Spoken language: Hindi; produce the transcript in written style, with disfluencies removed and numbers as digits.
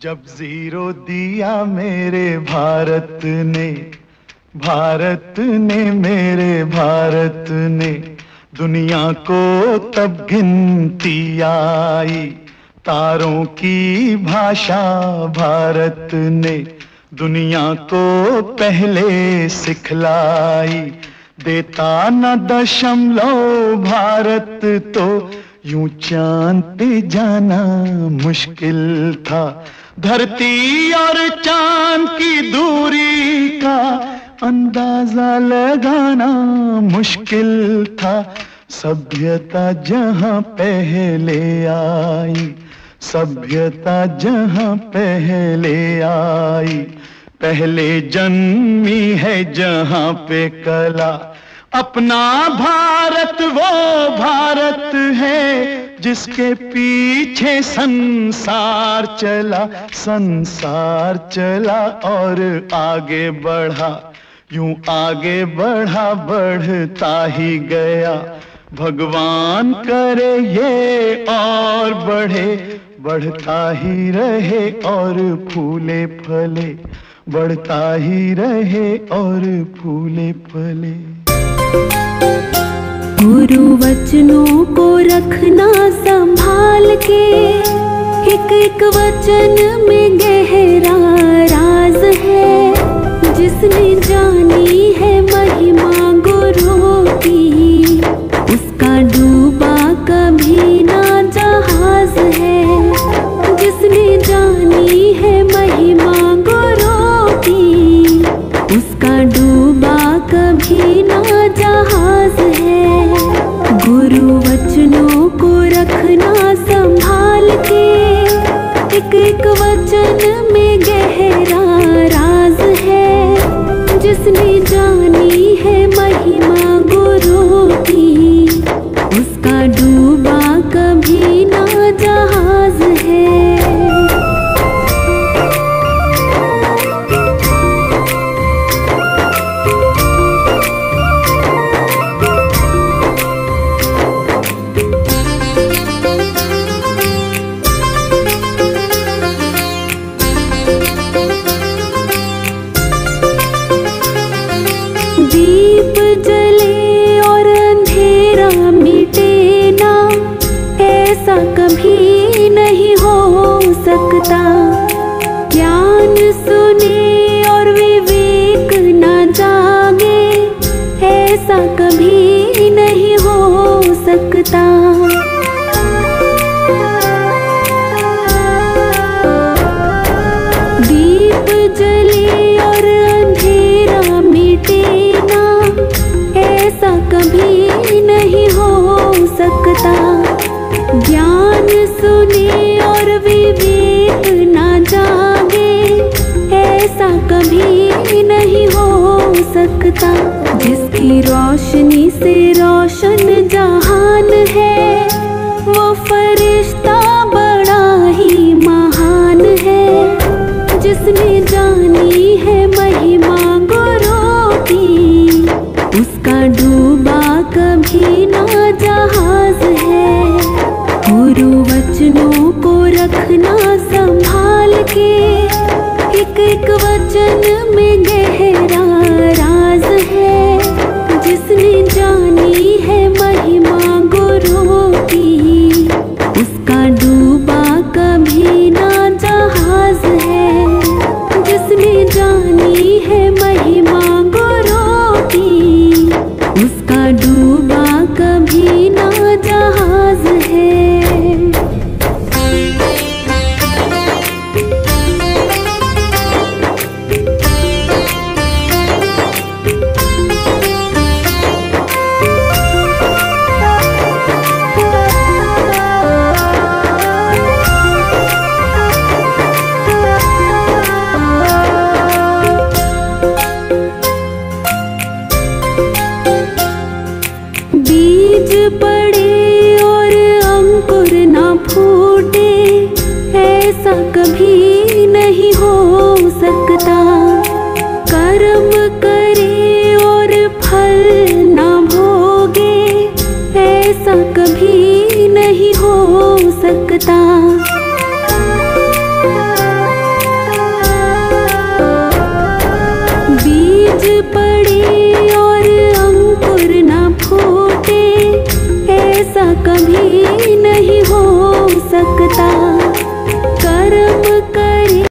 जब जीरो दिया मेरे भारत ने, भारत ने मेरे भारत ने, दुनिया को तब गिनती आई। तारों की भाषा भारत ने दुनिया को पहले सिखलाई। देता न दशमलव भारत तो यूं चांद पे जाना मुश्किल था। धरती और चांद की दूरी का अंदाजा लगाना मुश्किल था। सभ्यता जहां पहले आई, सभ्यता जहां पहले आई, पहले जन्मी है जहां पे कला। अपना भारत वो भारत है जिसके पीछे संसार चला, संसार चला और आगे बढ़ा। यूं आगे बढ़ा बढ़ता ही गया। भगवान करे ये और बढ़े, बढ़ता ही रहे और फूले फले, बढ़ता ही रहे और फूले फले। गुरु वचनों को रखना संभाल के, एक एक वचन में गहरा राज है। जिसने जानी है महिमा गुरु की, उसका डूबा कभी ना जहाज है। जिसने जानी है महिमा गुरु की, उसका डूबा कभी ना जहाज है। गुरु वचनों को रखना संभाल के, एक एक वचन में गहरा राज है। जिसने जानी है महिमा गुरु की, उसका डूबा कभी ना जहाज है। दीप जले और अंधेरा मिटे ना, ऐसा कभी नहीं हो सकता। ज्ञान सुने और विवेक ना जागे, ऐसा कभी नहीं हो सकता। दीप जले और अंधेरा मिटे ना, ऐसा कभी नहीं हो सकता। ज्ञान सुने और विवेक ना जागे, ऐसा कभी नहीं हो सकता। जिसकी रोशनी से रोशन जहान है, वो फरिश्ता बड़ा ही महान है। जिसने जानी है महिमा गुरु की, उसका डूबा कभी ना जहाज है। गुरु वचनों को रखना संभाल के, एक एक वचन में गहरा राज है। जिसने जानी है महिमा गुरु की, उसका डूबा कभी ना जहाज है। जिसने जानी है महिमा गुरु की, उसका डूबा कभी ना जहाज है। बीज पड़े और अंकुर ना फूटे, ऐसा कभी नहीं हो सकता। कर्म करे और फल ना भोगे, ऐसा कभी नहीं हो सकता। बीज पड़े और अंकुर ना फूटे, ऐसा कभी नहीं